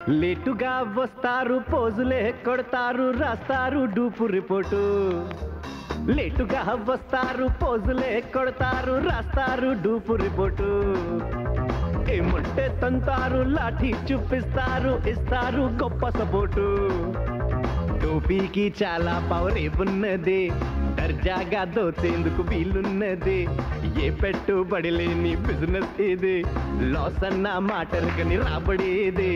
లేటుగా వస్తారు పోజులే కొడతారు రాస్తారు డూపు రిపోర్టు లేటుగా వస్తారు పోజులే కొడతారు రాస్తారు డూపు రిపోర్టు ఏమంటే తంతారు లాఠీ చూపిస్తారు ఇస్తారు గొప్ప సపోర్టు టోపీకి చాలా పవర్ ఉన్నది దర్జాగా దోచేందుకు వీలున్నది ఏ పెట్టుబడి లేని బిజినెస్ ఇది లాస్ అన్న మాటలకని రాబడేది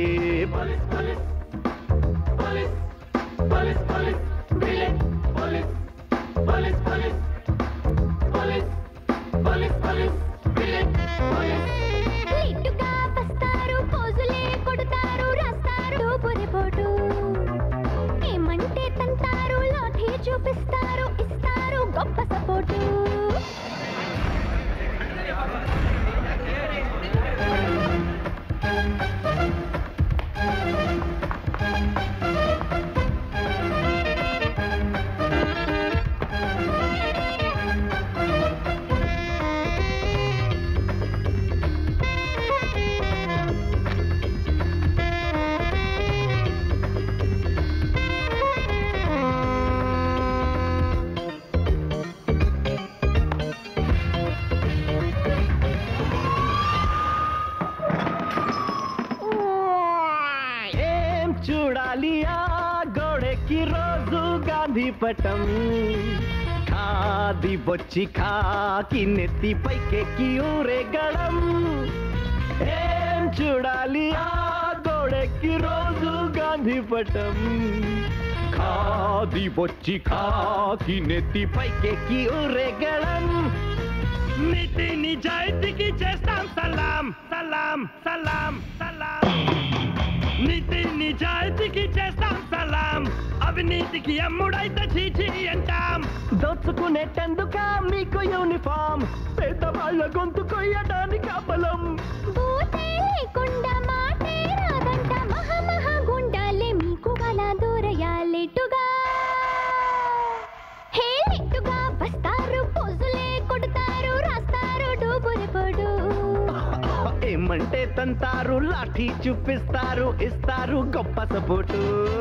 చూపిస్తారు ఇస్తారు గొప్ప సపోర్టు చూడాలి ఆ గోడెకి రోజు గాంధీ పటం ఖాది బొచ్చి ఖాకి నెత్తి పైకెక్కి ఊరేగడం ఏం చూడాలి ఆ గోడెకి రోజు గాంధీ పటం ఖాది బొచ్చి ఖాకి నెత్తి పైకెక్కి ఊరేగడం నీతి నిజాయితీకి చేస్తాం సలాం సలాం సలాం సలాం నీతి నిజాయితీకి చేస్తాం సలాం అవినీతికి అమ్ముడైతే చీచి అంటాం దోచుకునేటందుక మీకు యూనిఫామ్ పేదవాళ్ళ గొంతు కొయ్యడానికి బలం మాటే రాదంట మహా గుండాలే మీకు గల దూరయాలెట్టుగా హేలెట్టుగా వస్తారు పోజులే కొడతారు రాస్తారు డూబు రిపోర్టు ఏమంటే తంతారు లాఠీ చూపిస్తారు ఇస్తారు గొప్ప సపోర్టు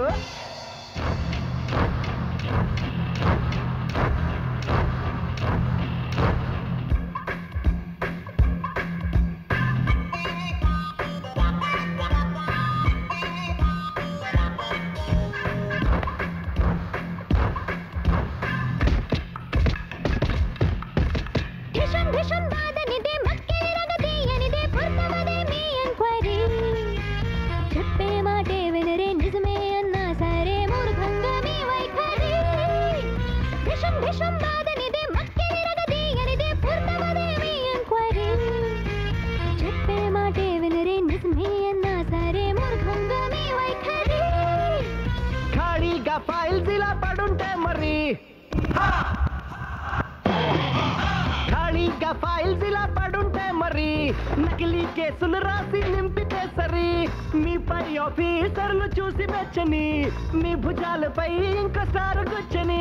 ఖాళీగా ఫైల్స్ ఇలా పడుంటే మరి ఖాళీగా ఫైల్స్ ఇలా పడుంటే మరి నకిలీ కేసులు రాసి నింపితే సరి మీపై ఆఫీసర్లు చూసి మెచ్చని మీ భుజాలపై ఇంకోసారి కూర్చొని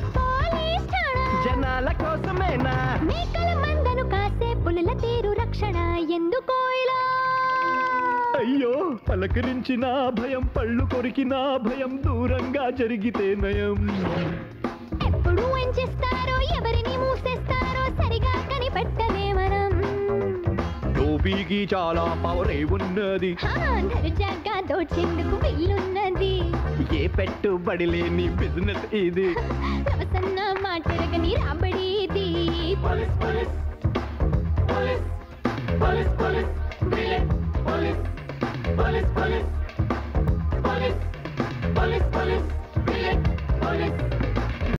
జనాల కోసమేనా మేకల మందను కాసే పులుల తీరు రక్షణ ఎందుకో ఇలా అయ్యో పలకరించిన భయం పళ్ళు కొరికిన భయం దూరంగా జరిగితే నయం ఎప్పుడు ఏం చేస్తారో ఎవరిని మూసేస్తారో సరిగా కనిపెట్టలే మనం టోపీకి చాలా పవర్ ఉన్నది దర్జాగా దోచేందుకు వీలున్నది ఏ పెట్టుబడి లేని బిజినెస్ ఇది రవసన్న మాటరగని రాబడేది police police police police police